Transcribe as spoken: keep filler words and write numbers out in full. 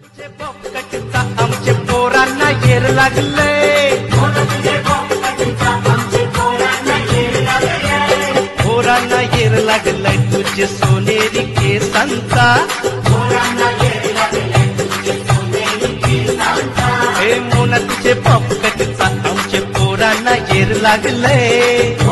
तुझे बॉपकटचा आमचे पोरांना येर लागलंय, पोरांना येर लागलंय तुझे सोनेरी केसांचा, हे मोना तुझे बॉपकटचा आमचे पोरांना येर लागलंय.